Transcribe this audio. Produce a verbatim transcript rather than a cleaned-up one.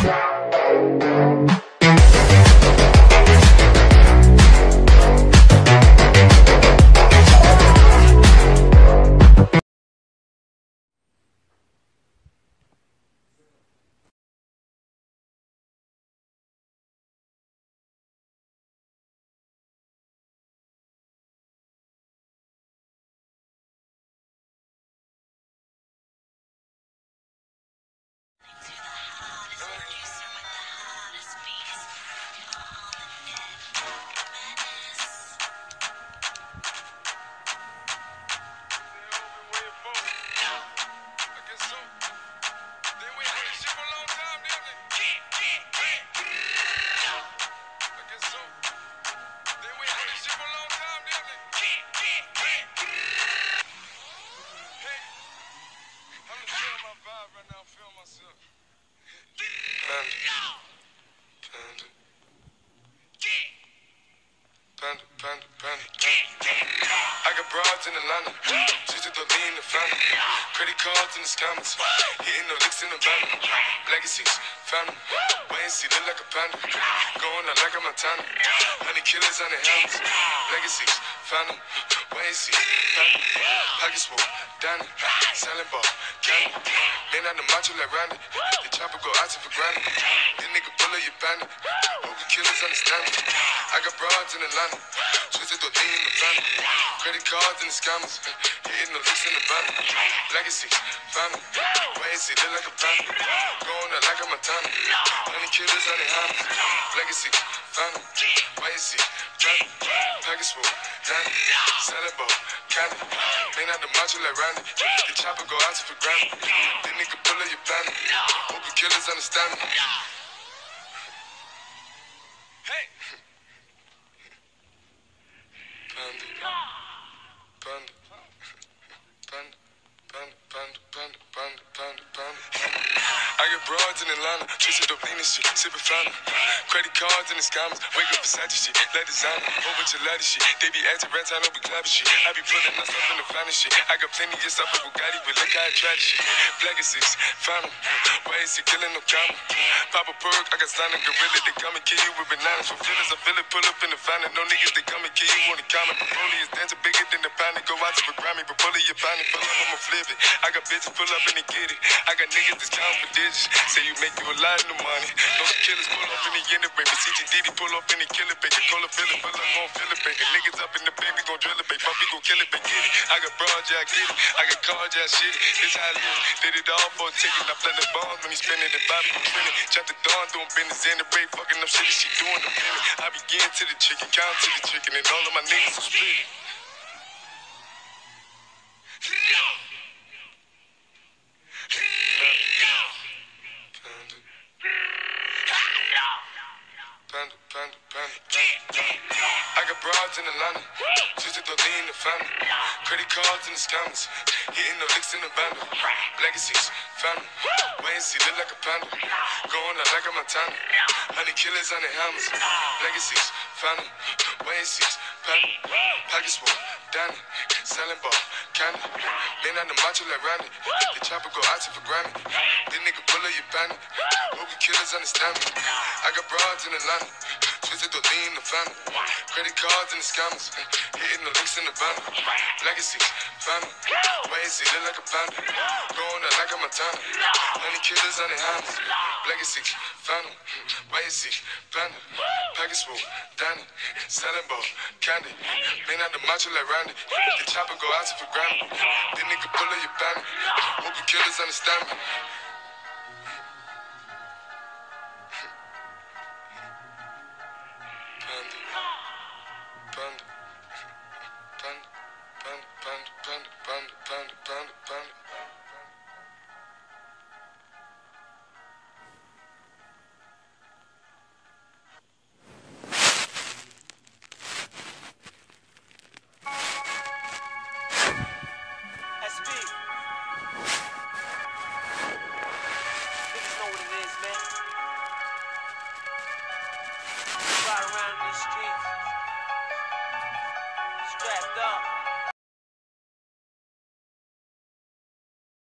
Panda, panda, panda, panda. I got broads in Atlanta, just to lean the family. Credit cards in the scammers, hitting the licks in the van. Legacies, family, wait and see, look like a panda. Going out like a Montana, honey killers on the helmets. Legacies, family, wait and see, family. Pockets full, Danny, selling ball, candy. Man out the macho like Randy, the chopper go out to for granted. This nigga bullet your bandit, hope the killers understand me. I got broads in Atlanta, twisted the lean in the van. Credit cards and the scammers, hitting the licks in the van. Legacy, family, wait and see, look like a panda. Going out like a Montana, honey killers on their hands. Legacy, family, wait and see, family. Package full, Danny, selling ball, candy. Man out the macho like Randy, the chopper go out to for granted. This nigga bullet your bandit, hope the killers understand me. Hey! Panda, panda, panda, panda, panda, panda, panda, panda, panda. I got broads in Atlanta, twisted up lean and shit, sipping fountain. Credit cards and the scammers, wake up beside your shit, let designer, whole bunch of ladder shit. They be acting rats, I don't be clapping shit. I be pulling myself in the finest shit. I got plenty of stuff with Bugatti, but look how I try this shit. Black is six, found 'em, why is he killing no comma? Pop a perk, I got slime and gorilla, they come and kill you with bananas. For feelings, I feel it, pull up in the fountain. No niggas, they come and kill you on the comment. The bully is dancing bigger than the pound. Go out to the Grammy, but bully your pound, pull up, I'ma flip it. I got bitches pull up and they get it. I got niggas that's counting for digits. Say you make you a lot of money. No killers pull up in the end of baby. C G D D pull up in the kill it, baby. Call it, feel it, pull up, gon' feel it, baby. Niggas up in the baby, gon' drill it, baby. Fuck, we gon' kill it, baby. Get it. I got broad, yeah, I get it. I got cards, yeah, shit it. This how I live. Did it all for a ticket. I play the bombs when he spinning the body, he spinning. Chop the dawn, doing business in the break. Fucking up shit, she doing the minute. I begin to the chicken, count to the chicken, and all of my niggas are split. Panda, panda, panda, panda. I got broads in Atlanta, twisted the lean in the family. Credit cards and the scammers, hitting the licks in the band. Legacies, family, wait and see, look like a panda. Going out like a Montana, honey killers on their hammers. Legacies, family, wait and see, family. Pockets full, Danny, selling ball, candy. Man out the macho like Randy, the chopper go out to for Grammy. This nigga bullet your bandit, hope the killers understand me. I got broads in Atlanta, twisted the lean in the family. Credit cards and the scammers, hitting the licks in the van. Legacy, family, wait and see, look like a panda. Going out like a Montana, honey killers on their hands. Legacy, family, wait and see, panda. Package full, Danny, selling ball, candy. Man out the macho like Randy, the chopper go out to for granted. This nigga bullet your bandit, hope the killers understand me.